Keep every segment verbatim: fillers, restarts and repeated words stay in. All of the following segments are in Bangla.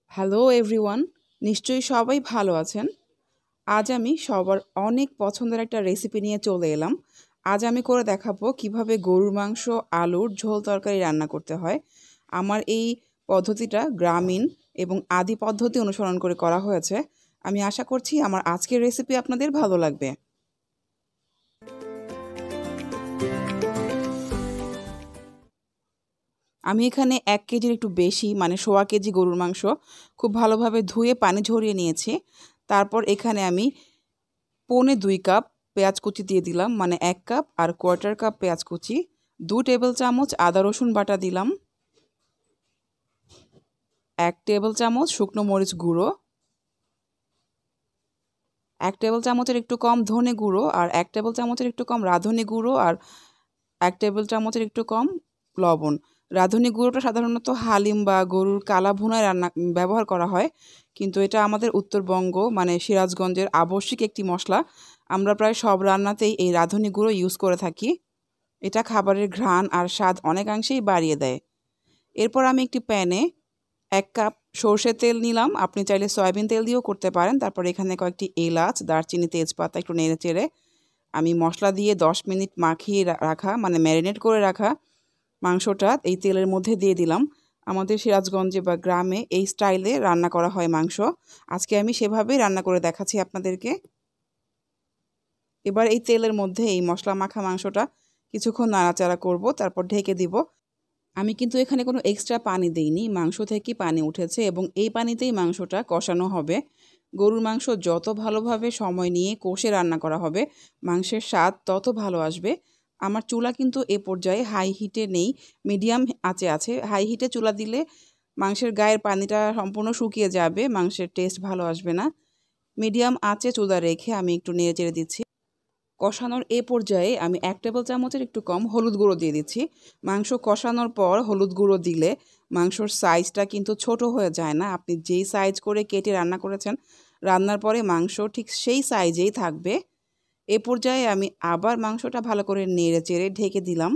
হ্যালো এভরিওয়ান, নিশ্চয়ই সবাই ভালো আছেন। আজ আমি সবার অনেক পছন্দের একটা রেসিপি নিয়ে চলে এলাম। আজ আমি করে দেখাবো কিভাবে গরুর মাংস আলুর ঝোল তরকারি রান্না করতে হয়। আমার এই পদ্ধতিটা গ্রামীণ এবং আদি পদ্ধতি অনুসরণ করে করা হয়েছে। আমি আশা করছি আমার আজকের রেসিপি আপনাদের ভালো লাগবে। আমি এখানে এক কেজির একটু বেশি মানে সোয়া কেজি গরুর মাংস খুব ভালোভাবে ধুয়ে পানি ঝরিয়ে নিয়েছি। তারপর এখানে আমি পৌনে দুই কাপ পেঁয়াজ কুচি দিয়ে দিলাম, মানে এক কাপ আর কোয়ার্টার কাপ পেঁয়াজ কুচি। দু টেবিল চামচ আদা রসুন বাটা দিলাম, এক টেবিল চামচ শুকনো মরিচ গুঁড়ো, এক টেবিল চামচের একটু কম ধনে গুঁড়ো, আর এক টেবিল চামচের একটু কম রাঁধুনি গুঁড়ো, আর এক টেবিল চামচের একটু কম লবণ। রাঁধুনি গুঁড়োটা সাধারণত হালিম বা গরুর কালা ভুনায় রান্না ব্যবহার করা হয়, কিন্তু এটা আমাদের উত্তরবঙ্গ মানে সিরাজগঞ্জের আবশ্যিক একটি মশলা। আমরা প্রায় সব রান্নাতেই এই রাঁধুনি গুঁড়ো ইউজ করে থাকি। এটা খাবারের ঘ্রাণ আর স্বাদ অনেকাংশেই বাড়িয়ে দেয়। এরপর আমি একটি প্যানে এক কাপ সর্ষের তেল নিলাম, আপনি চাইলে সয়াবিন তেল দিয়েও করতে পারেন। তারপর এখানে কয়েকটি এলাচ, দারচিনি, তেজপাতা একটু নেড়ে চেড়ে আমি মশলা দিয়ে দশ মিনিট মাখিয়ে রাখা মানে ম্যারিনেট করে রাখা মাংসটা এই তেলের মধ্যে দিয়ে দিলাম। আমাদের সিরাজগঞ্জে বা গ্রামে এই স্টাইলে রান্না করা হয় মাংস। আজকে আমি সেভাবেই রান্না করে দেখাচ্ছি আপনাদেরকে। এবার এই তেলের মধ্যে এই মশলা মাখা মাংসটা কিছুক্ষণ নাড়াচাড়া করব, তারপর ঢেকে দিব। আমি কিন্তু এখানে কোনো এক্সট্রা পানি দিইনি, মাংস থেকে পানি উঠেছে এবং এই পানিতেই মাংসটা কষানো হবে। গরুর মাংস যত ভালোভাবে সময় নিয়ে কষে রান্না করা হবে, মাংসের স্বাদ তত ভালো আসবে। আমার চুলা কিন্তু এ পর্যায়ে হাই হিটে নেই, মিডিয়াম আঁচে আছে। হাই হিটে চুলা দিলে মাংসের গায়ের পানিটা সম্পূর্ণ শুকিয়ে যাবে, মাংসের টেস্ট ভালো আসবে না। মিডিয়াম আঁচে চুলা রেখে আমি একটু নেড়ে চেড়ে দিচ্ছি। কষানোর এ পর্যায়ে আমি এক টেবিল চামচের একটু কম হলুদ গুঁড়ো দিয়ে দিচ্ছি। মাংস কষানোর পর হলুদ গুঁড়ো দিলে মাংসর সাইজটা কিন্তু ছোট হয়ে যায় না। আপনি যেই সাইজ করে কেটে রান্না করেছেন, রান্নার পরে মাংস ঠিক সেই সাইজেই থাকবে। এ পর্যায়ে আমি আবার মাংসটা ভালো করে নেড়ে চেড়ে ঢেকে দিলাম।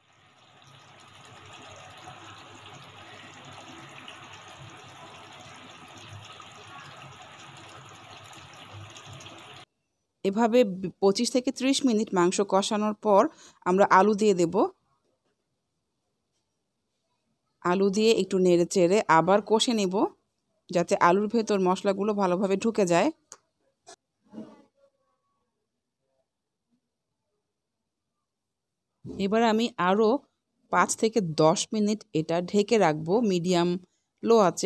এভাবে পঁচিশ থেকে ত্রিশ মিনিট মাংস কষানোর পর আমরা আলু দিয়ে দেব। আলু দিয়ে একটু নেড়ে চেড়ে আবার কষে নেব, যাতে আলুর ভেতর মশলাগুলো ভালোভাবে ঢুকে যায়। এবার আমি আরও পাঁচ থেকে দশ মিনিট এটা ঢেকে রাখবো মিডিয়াম লো আঁচে।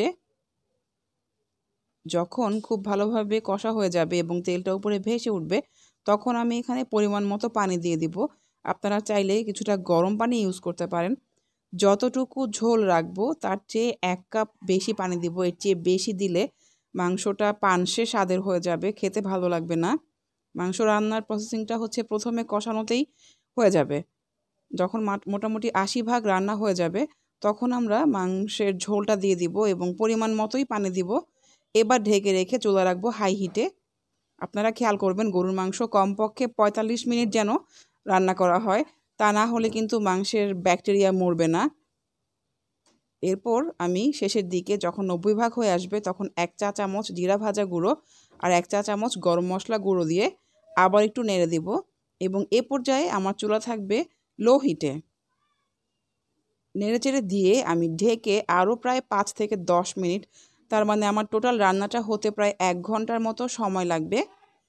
যখন খুব ভালোভাবে কষা হয়ে যাবে এবং তেলটা উপরে ভেসে উঠবে, তখন আমি এখানে পরিমাণ মতো পানি দিয়ে দিব। আপনারা চাইলে কিছুটা গরম পানি ইউজ করতে পারেন। যতটুকু ঝোল রাখবো তার চেয়ে এক কাপ বেশি পানি দিব। এর চেয়ে বেশি দিলে মাংসটা পানসে স্বাদের হয়ে যাবে, খেতে ভালো লাগবে না। মাংস রান্নার প্রসেসিংটা হচ্ছে প্রথমে কষানোতেই হয়ে যাবে। যখন মোটামুটি আশি ভাগ রান্না হয়ে যাবে, তখন আমরা মাংসের ঝোলটা দিয়ে দিব এবং পরিমাণ মতোই পানি দিব। এবার ঢেকে রেখে চুলা রাখবো হাই হিটে। আপনারা খেয়াল করবেন গরুর মাংস কমপক্ষে পঁয়তাল্লিশ মিনিট যেন রান্না করা হয়, তা না হলে কিন্তু মাংসের ব্যাকটেরিয়া মরবে না। এরপর আমি শেষের দিকে যখন নব্বই ভাগ হয়ে আসবে, তখন এক চা চামচ জিরা ভাজা গুঁড়ো আর এক চা চামচ গরম মশলা গুঁড়ো দিয়ে আবার একটু নেড়ে দিব এবং এ পর্যায়ে আমার চুলা থাকবে লো হিটে। নেড়েচেড়ে দিয়ে আমি ঢেকে আরও প্রায় পাঁচ থেকে দশ মিনিট, তার মানে আমার টোটাল রান্নাটা হতে প্রায় এক ঘন্টার মতো সময় লাগবে।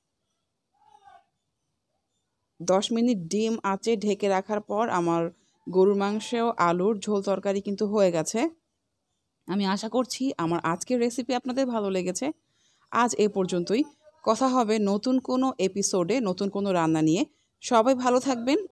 দশ মিনিট ডিম আঁচে ঢেকে রাখার পর আমার গরুর মাংস আলুর ঝোল তরকারি কিন্তু হয়ে গেছে। আমি আশা করছি আমার আজকের রেসিপি আপনাদের ভালো লেগেছে। আজ এ পর্যন্তই। কথা হবে নতুন কোনো এপিসোডে নতুন কোনো রান্না নিয়ে। সবাই ভালো থাকবেন।